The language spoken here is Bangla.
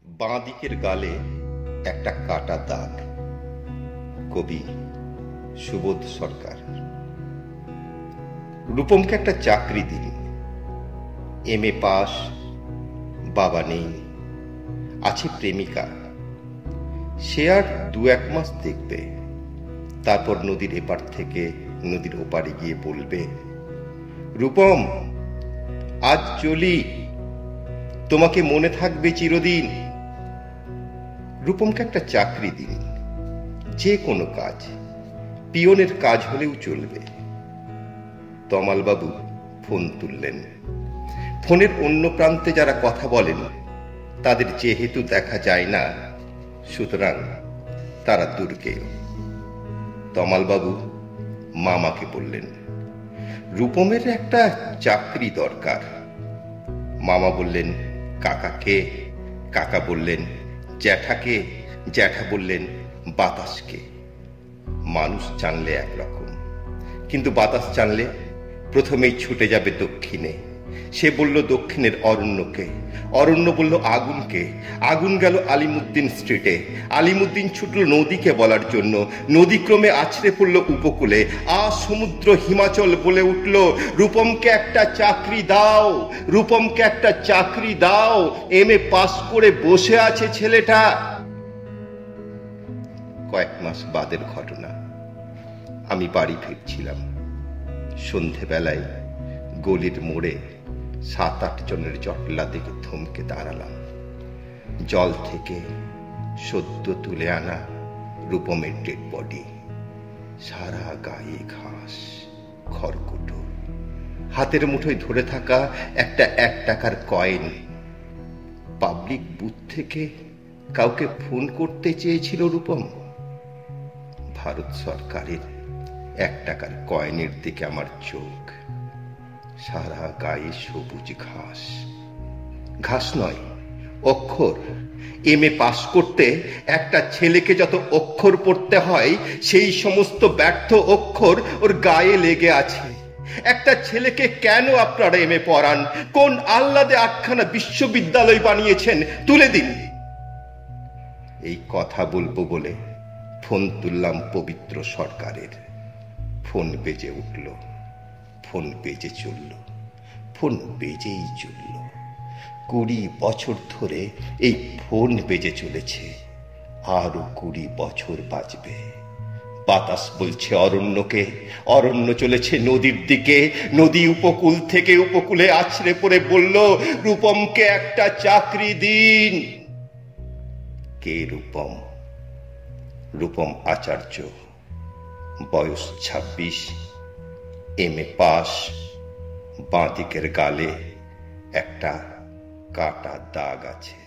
বাঁ দিকের গালে একটা কাটা দাগ। কবি সুবোধ সরকার। রূপমকে একটা চাকরি দিন, এমএ পাস, বাবা নেই, আছে প্রেমিকা। সে আর 2-1 মাস দেখবে, তারপর নদীর এপার থেকে নদীর ওপারে গিয়ে বলবে, রূপম আজ চলি, তোমাকে মনে থাকবে চিরদিন। রূপমকে একটা চাকরি দিন, যে কোনো কাজ, পিয়নের কাজ হলেও চলবে। তমালবাবু ফোন তুললেন। ফোনের অন্য প্রান্তে যারা কথা বলেন তাদের যেহেতু দেখা যায় না, সুতরাং তারা দুর্গেয়। তমালবাবু মামাকে বললেন, রূপমের একটা চাকরি দরকার। মামা বললেন, কাকাকে। কাকা বললেন, জ্যাঠাকে। জ্যাঠা বললেন, বাতাসকে। মানুষ জানলে একরকম, কিন্তু বাতাস জানলে প্রথমেই ছুটে যাবে দক্ষিণে। সে বলল দক্ষিণের অরণ্যকে, অরণ্য বলল আগুনকে, আগুন গেল আলিমুদ্দিন স্ট্রিটে, আলিমুদ্দিন ছুটল নদীকে বলার জন্য, নদী ক্রমে আছড়ে পড়ল উপকূলে। সমুদ্র হিমাচল বলে উঠল, রূপমকে একটা চাকরি দাও, রূপমকে একটা চাকরি দাও, এমএ পাস করে বসে আছে ছেলেটা। কয়েক মাস বাদের ঘটনা। আমি বাড়ি ফিরছিলাম। সন্ধেবেলায় গলির মোড়ে 7-8 জনের জটলা দেখে থমকে দাঁড়ালাম। জল থেকে সদ্য তুলে আনা রূপমের ডেড বডি, সারা গায়ে ঘাস, খড়কুটো, হাতের মুঠোয় ধরে থাকা একটা 1 টাকার কয়েন। পাবলিক বুথ থেকে কাউকে ফোন করতে চেয়েছিল রূপম। ভারত সরকারের 1 টাকার কয়েনের দিকে আমার চোখ। সারা গায়ে সবুজ ঘাস, ঘাস নয় অক্ষর। এমএ পাস করতে একটা ছেলেকে যত অক্ষর পড়তে হয়, সেই সমস্ত ব্যর্থ অক্ষর ওর গায়ে লেগে আছে। একটা ছেলেকে কেন আপনারা এমএ পড়ান? কোন আহ্লাদে 8খানা বিশ্ববিদ্যালয় বানিয়েছেন? তুলে দিন। এই কথা বলবো বলে ফোন তুললাম পবিত্র সরকারের। ফোন বেজে উঠল, ফোন বেজে চলল, ফোন বেজেই চলল। 20 বছর ধরে এই ফোন বেজে চলেছে, আরো 20 বছর বাজবে। বাতাস বলছে অরণ্যকে, অরণ্য চলেছে নদীর দিকে, নদী উপকূল থেকে উপকূলে আছড়ে পড়ে বলল, রূপমকে একটা চাকরি দিন। কে রূপম? রূপম আচার্য, বয়স 26, এমএ পাস, বাঁ দিকের গালে একটা কাটা দাগ আছে।